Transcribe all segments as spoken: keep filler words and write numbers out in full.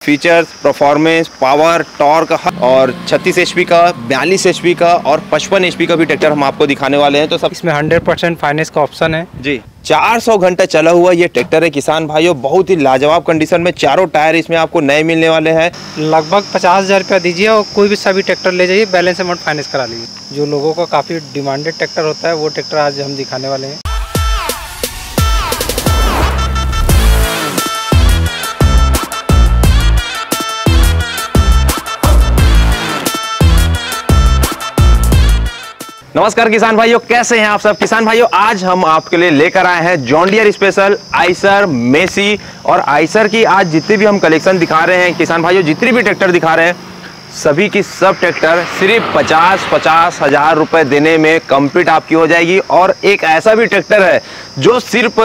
Features, performance, power, torque और छत्तीस HP का, बयालीस एचपी का और पचपन एचपी का भी ट्रैक्टर हम आपको दिखाने वाले हैं। तो सब इसमें हंड्रेड परसेंट फाइनेंस का ऑप्शन है जी। चार सौ घंटा चला हुआ ये ट्रैक्टर है किसान भाइयों, बहुत ही लाजवाब कंडीशन में। चारों टायर इसमें आपको नए मिलने वाले हैं। लगभग पचास हज़ार रुपया दीजिए और कोई भी सभी ट्रैक्टर ले जाइए, बैलेंस अमाउंट फाइनेंस करा लीजिए। जो लोगों का काफ़ी डिमांडेड ट्रैक्टर होता है वो ट्रैक्टर आज हम दिखाने वाले हैं। नमस्कार किसान भाइयों, कैसे हैं आप सब। किसान भाइयों, आज हम आपके लिए लेकर आए हैं John Deere special, Eicher, Massey और आइसर की आज जितनी भी हम कलेक्शन दिखा रहे हैं किसान भाइयों, जितनी भी ट्रैक्टर दिखा रहे हैं सभी की सब ट्रैक्टर सिर्फ पचास पचास हजार रुपए देने में कंप्लीट आपकी हो जाएगी। और एक ऐसा भी ट्रैक्टर है जो सिर्फ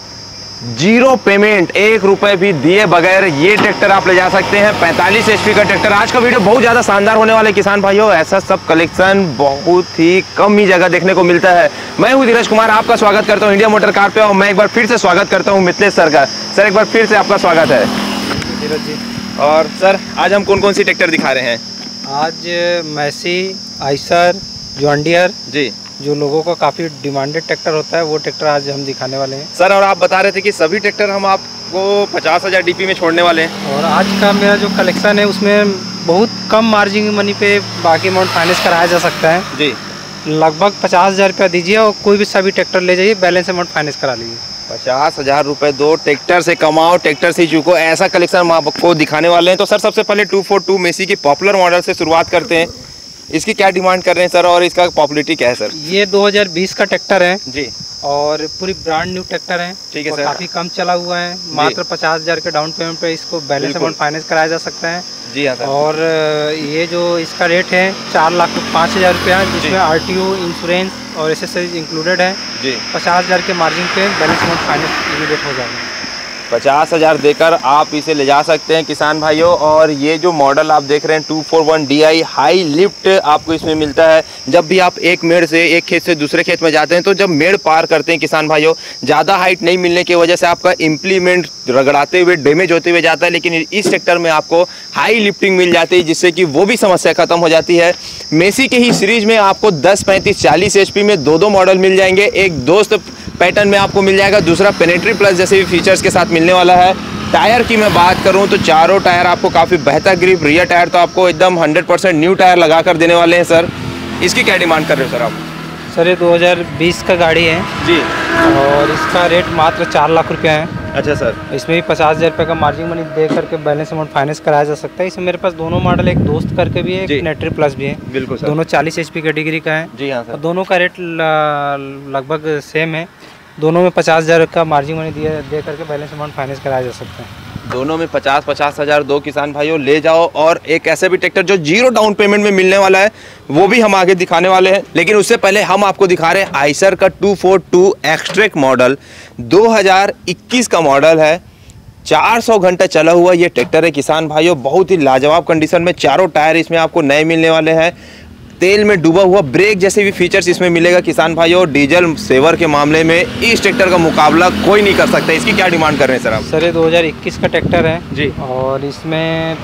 जीरो पेमेंट, एक रुपए भी दिए बगैर ये ट्रैक्टर आप ले जा सकते हैं। पैंतालीस एचपी का ट्रैक्टर। आज का वीडियो बहुत ज़्यादा शानदार होने वाले किसान भाइयों। ऐसा सब कलेक्शन बहुत ही कम ही जगह देखने को मिलता है। मैं हूं धीरज कुमार, आपका स्वागत करता हूं इंडिया मोटर कार पे। और मैं एक बार फिर से स्वागत करता हूं मिथिलेश सर का। सर एक बार फिर से आपका स्वागत है। धीरज जी। और सर आज हम कौन कौन सी ट्रैक्टर दिखा रहे हैं? आज मैसी, आइसर, जॉन डियर जी, जो लोगों का काफ़ी डिमांडेड ट्रैक्टर होता है वो ट्रैक्टर आज हम दिखाने वाले हैं। सर और आप बता रहे थे कि सभी ट्रैक्टर हम आपको पचास हजार डीपी में छोड़ने वाले हैं। और आज का मेरा जो कलेक्शन है उसमें बहुत कम मार्जिन मनी पे बाकी अमाउंट फाइनेंस कराया जा सकता है जी। लगभग पचास हज़ार रुपया दीजिए और कोई भी सभी ट्रैक्टर ले जाइए, बैलेंस अमाउंट फाइनेंस करा लीजिए। पचास हजार रुपए दो, ट्रैक्टर से कमाओ, ट्रैक्टर से चूको, ऐसा कलेक्शन हम आपको दिखाने वाले हैं। तो सर सबसे पहले टू फोर टू मेसी की पॉपुलर मॉडल से शुरुआत करते हैं। इसकी क्या डिमांड कर रहे हैं सर और इसका पॉपुलरिटी क्या है सर? ये दो हज़ार बीस का ट्रैक्टर है जी और पूरी ब्रांड न्यू ट्रैक्टर है। ठीक है सर। काफी कम चला हुआ है, मात्र पचास हजार के डाउन पेमेंट पे इसको बैलेंस अमाउंट फाइनेंस कराया जा सकता है। जी हाँ सर। और ये जो इसका रेट है चार लाख पाँच हजार रुपया, जिसमें आरटीओ, इंश्योरेंस और एसेसरीज इंक्लूडेड है जी। पचास हजार के मार्जिन पे बैलेंस अमाउंट फाइनेंस इमीडिएट हो जाएगा। पचास हजार देकर आप इसे ले जा सकते हैं किसान भाइयों। और ये जो मॉडल आप देख रहे हैं two four one D I high lift आपको इसमें मिलता है। जब भी आप एक मेड़ से एक खेत से दूसरे खेत में जाते हैं तो जब मेड़ पार करते हैं किसान भाइयों, ज़्यादा हाइट नहीं मिलने की वजह से आपका इम्प्लीमेंट रगड़ाते हुए डैमेज होते हुए जाता है। लेकिन इस ट्रैक्टर में आपको हाई लिफ्टिंग मिल जाती है जिससे कि वो भी समस्या खत्म हो जाती है। मेसी के ही सीरीज में आपको दस, पैंतीस, चालीस एच पी में दो दो मॉडल मिल जाएंगे। एक दोस्त पैटर्न में आपको मिल जाएगा, दूसरा पेनेट्री प्लस जैसे भी फीचर्स के साथ मिलने वाला है। टायर की मैं बात करूं तो चारों टायर आपको काफ़ी बेहतर ग्रिप, रियर टायर तो आपको एकदम हंड्रेड परसेंट न्यू टायर लगा कर देने वाले हैं सर। इसकी क्या डिमांड कर रहे हो सर आप? सर ये दो हज़ार बीस का गाड़ी है जी और इसका रेट मात्र चार लाख रुपया है। अच्छा सर। इसमें भी पचास हज़ार रुपये का मार्जिन मनी दे करके बैलेंस अमाउंट फाइनेंस कराया जा सकता है। इसमें मेरे पास दोनों मॉडल, एक दोस्त करके भी है, एक पेनेट्री प्लस भी है। बिल्कुल सर। दोनों चालीस एच पी कैटेगरी का है। जी हाँ सर। दोनों का रेट लगभग सेम है। दोनों में पचास हज़ार का मार्जिन मनी दिए दे करके बैलेंस अमाउंट फाइनेंस कराया जा सकता है। दोनों में पचास पचास हजार दो किसान भाइयों ले जाओ। और एक ऐसा भी ट्रैक्टर जो जीरो डाउन पेमेंट में मिलने वाला है वो भी हम आगे दिखाने वाले हैं। लेकिन उससे पहले हम आपको दिखा रहे हैं आइसर का two four two Xtrac model, दो हज़ार इक्कीस का मॉडल है। चार सौ घंटा चला हुआ ये ट्रैक्टर है किसान भाइयों, बहुत ही लाजवाब कंडीशन में। चारों टायर इसमें आपको नए मिलने वाले हैं। तेल में डूबा हुआ ब्रेक जैसे भी फीचर्स इसमें मिलेगा किसान भाइयों। डीजल सेवर के मामले में इस ट्रैक्टर का मुकाबला कोई नहीं कर सकता। इसकी क्या डिमांड कर रहे हैं सर आप? सर ये दो हज़ार इक्कीस का ट्रैक्टर है जी और इसमें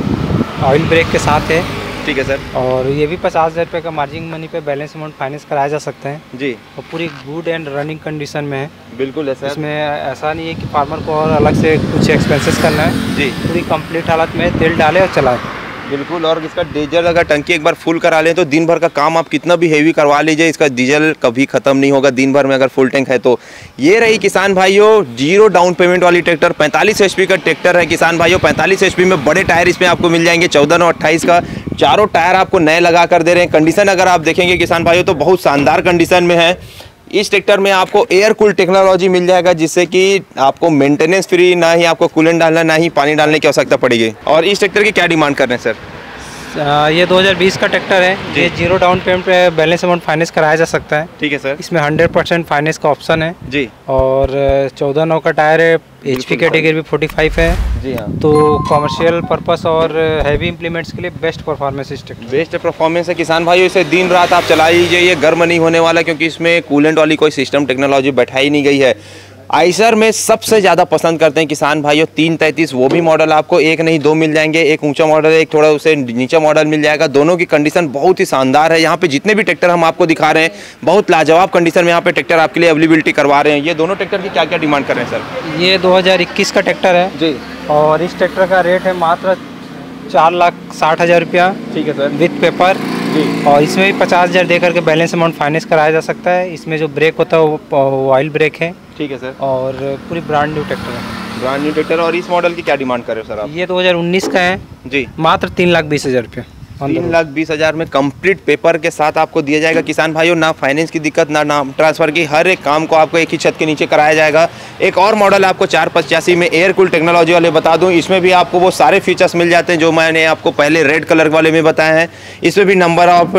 ऑयल ब्रेक के साथ है। ठीक है सर। और ये भी पचास हज़ार रुपये का मार्जिन मनी पे बैलेंस अमाउंट फाइनेंस कराया जा सकता है जी। और पूरी गुड एंड रनिंग कंडीशन में है। बिल्कुल है सर। इसमें ऐसा नहीं है कि फार्मर को और अलग से कुछ एक्सपेंसेस करना है जी। पूरी कंप्लीट हालत में तेल डाले और चलाए। बिल्कुल। और इसका डीजल अगर टंकी एक बार फुल करा लें तो दिन भर का काम आप कितना भी हेवी करवा लीजिए, इसका डीजल कभी खत्म नहीं होगा दिन भर में अगर फुल टैंक है तो। ये रही किसान भाइयों जीरो डाउन पेमेंट वाली ट्रैक्टर। पैंतालीस एचपी का ट्रैक्टर है किसान भाइयों। पैंतालीस एचपी में बड़े टायर इसमें आपको मिल जाएंगे, चौदह नौ अट्ठाईस का। चारों टायर आपको नए लगा कर दे रहे हैं। कंडीशन अगर आप देखेंगे किसान भाइयों तो बहुत शानदार कंडीशन में है। इस ट्रैक्टर में आपको एयर कूल टेक्नोलॉजी मिल जाएगा जिससे कि आपको मेंटेनेंस फ्री, ना ही आपको कूलेंट डालना, ना ही पानी डालने की आवश्यकता पड़ेगी। और इस ट्रैक्टर की क्या डिमांड कर रहे हैं सर? आ, ये दो हज़ार बीस का ट्रैक्टर है। ये जीरो डाउन पेमेंट पे बैलेंस अमाउंट फाइनेंस कराया जा सकता है। ठीक है सर। इसमें हंड्रेड परसेंट फाइनेंस का ऑप्शन है जी। और चौदह नौ का टायर है, एचपी कैटेगरी भी पैंतालीस है जी हाँ। तो कमर्शियल पर्पस और हैवी इंप्लीमेंट्स के लिए बेस्ट परफॉर्मेंस इस ट्रैक्टर बेस्ट परफॉर्मेंस है किसान भाइयों। इसे दिन रात आप चला लीजिए, ये गर्म नहीं होने वाला क्योंकि इसमें कूलेंट वाली कोई सिस्टम टेक्नोलॉजी बैठाई नहीं गई है। आइसर में सबसे ज़्यादा पसंद करते हैं किसान भाइयों तीन तैंतीस, वो भी मॉडल आपको एक नहीं दो मिल जाएंगे। एक ऊंचा मॉडल है, एक थोड़ा उसे नीचा मॉडल मिल जाएगा। दोनों की कंडीशन बहुत ही शानदार है। यहाँ पे जितने भी ट्रैक्टर हम आपको दिखा रहे हैं बहुत लाजवाब कंडीशन में यहाँ पे ट्रैक्टर आपके लिए अवेलेबिलिटी करवा रहे हैं। ये दोनों ट्रैक्टर की क्या क्या डिमांड कर रहे हैं सर? ये दो हज़ार इक्कीस का ट्रैक्टर है जी, और इस ट्रैक्टर का रेट है मात्र चार लाख साठ हज़ार रुपया। ठीक है सर, विथ पेपर जी। और इसमें भी पचास हज़ार दे करके बैलेंस अमाउंट फाइनेंस कराया जा सकता है। इसमें जो ब्रेक होता है वो ऑयल ब्रेक है। ठीक है सर, और पूरी ब्रांड न्यू ट्रैक्टर है। Brand new tractor. और इस मॉडल की क्या डिमांड कर रहे हो सर आप? ये दो हज़ार उन्नीस का है जी, मात्र तीन लाख बीस हज़ार रुपये। तीन लाख बीस हज़ार में कंप्लीट पेपर के साथ आपको दिया जाएगा किसान भाइयों। ना फाइनेंस की दिक्कत, ना नाम ट्रांसफर की, हर एक काम को आपको एक ही छत के नीचे कराया जाएगा। एक और मॉडल आपको चार पचासी में एयर कूल टेक्नोलॉजी वाले बता दूं, इसमें भी आपको वो सारे फीचर्स मिल जाते हैं जो मैंने आपको पहले रेड कलर वाले में बताए हैं। इसमें भी नंबर ऑफ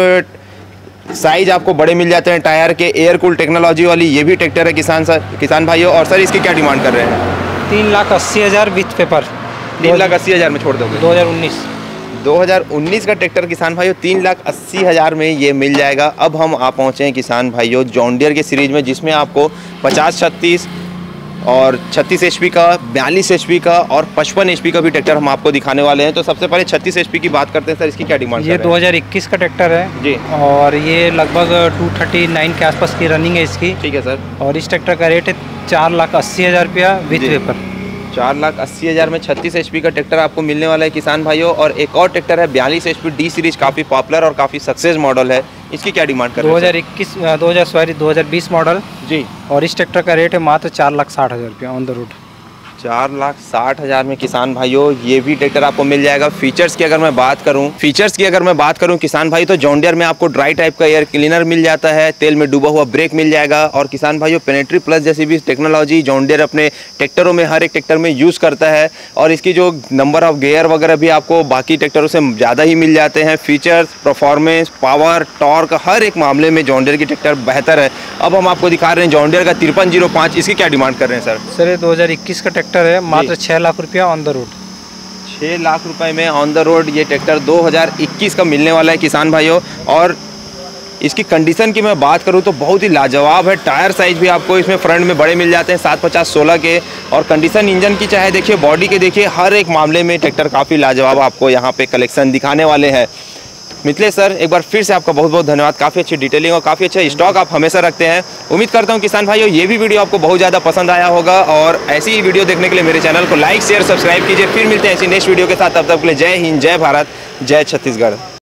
साइज आपको बड़े मिल जाते हैं टायर के। एयर कूल टेक्नोलॉजी वाली ये भी ट्रैक्टर है किसान सर किसान भाइयों। और सर इसकी क्या डिमांड कर रहे हैं? तीन लाख अस्सी हज़ार विथ पेपर। तीन लाख अस्सी हज़ार में छोड़ दोगे? दो हज़ार उन्नीस दो हज़ार उन्नीस का ट्रैक्टर किसान भाइयों तीन लाख अस्सी हज़ार में ये मिल जाएगा। अब हम आ पहुँचे हैं किसान भाइयों जॉन डियर के सीरीज में, जिसमें आपको पचास छत्तीस और छत्तीस एच पी का, बयालीस एच पी का और पचपन एच पी का भी ट्रैक्टर हम आपको दिखाने वाले हैं। तो सबसे पहले छत्तीस एच पी की बात करते हैं सर, इसकी क्या डिमांड? ये दो हज़ार इक्कीस का ट्रैक्टर है जी, और ये लगभग दो सौ उनतालीस के आसपास की रनिंग है इसकी। ठीक है सर, और इस ट्रैक्टर का रेट है चार लाख अस्सी हज़ार रुपया विथ पेपर। चार लाख अस्सी हज़ार में छत्तीस एच पी का ट्रैक्टर आपको मिलने वाला है किसान भाइयों। और एक और ट्रैक्टर है बयालीस एच पी डी सीरीज, काफ़ी पॉपुलर और काफ़ी सक्सेस मॉडल है। इसकी क्या डिमांड कर रहे हैं? दो हज़ार इक्कीस दो हज़ार सॉरी दो हज़ार बीस मॉडल जी, और इस ट्रैक्टर का रेट है मात्र चार लाख साठ हज़ार रुपया ऑन द रोड। चार लाख साठ हज़ार में किसान भाइयों ये भी ट्रैक्टर आपको मिल जाएगा। फीचर्स की अगर मैं बात करूं फीचर्स की अगर मैं बात करूं किसान भाई, तो जॉन डियर में आपको ड्राई टाइप का एयर क्लीनर मिल जाता है, तेल में डूबा हुआ ब्रेक मिल जाएगा। और किसान भाइयों पेनेट्री प्लस जैसी भी टेक्नोलॉजी जॉन डियर अपने ट्रैक्टरों में हर एक ट्रैक्टर में यूज़ करता है। और इसकी जो नंबर ऑफ गियर वगैरह भी आपको बाकी ट्रैक्टरों से ज़्यादा ही मिल जाते हैं। फीचर्स, परफॉर्मेंस, पावर, टॉर्क, हर एक मामले में जॉन डियर की ट्रैक्टर बेहतर है। अब हम आपको दिखा रहे हैं जॉन डियर का तिरपन जीरो पाँच। इसकी क्या डिमांड कर रहे हैं सर? सर ये दो हज़ार इक्कीस का ट्रैक्टर है, मात्र छः लाख रुपया ऑन द रोड। छः लाख रुपए में ऑन द रोड ये ट्रैक्टर दो हज़ार इक्कीस का मिलने वाला है किसान भाइयों। और इसकी कंडीशन की मैं बात करूं तो बहुत ही लाजवाब है। टायर साइज भी आपको इसमें फ्रंट में बड़े मिल जाते हैं, सात पचास सोलह के। और कंडीशन इंजन की चाहे देखिए, बॉडी के देखिए, हर एक मामले में ट्रैक्टर काफ़ी लाजवाब आपको यहाँ पे कलेक्शन दिखाने वाले हैं। मिथिलेश सर एक बार फिर से आपका बहुत बहुत धन्यवाद। काफ़ी अच्छी डिटेलिंग और काफ़ी अच्छा स्टॉक आप हमेशा रखते हैं। उम्मीद करता हूं किसान भाइयों ये भी वीडियो आपको बहुत ज़्यादा पसंद आया होगा। और ऐसी ही वीडियो देखने के लिए मेरे चैनल को लाइक शेयर सब्सक्राइब कीजिए। फिर मिलते हैं ऐसी नेक्स्ट वीडियो के साथ। तब तक के लिए जय हिंद, जय भारत, जय छत्तीसगढ़।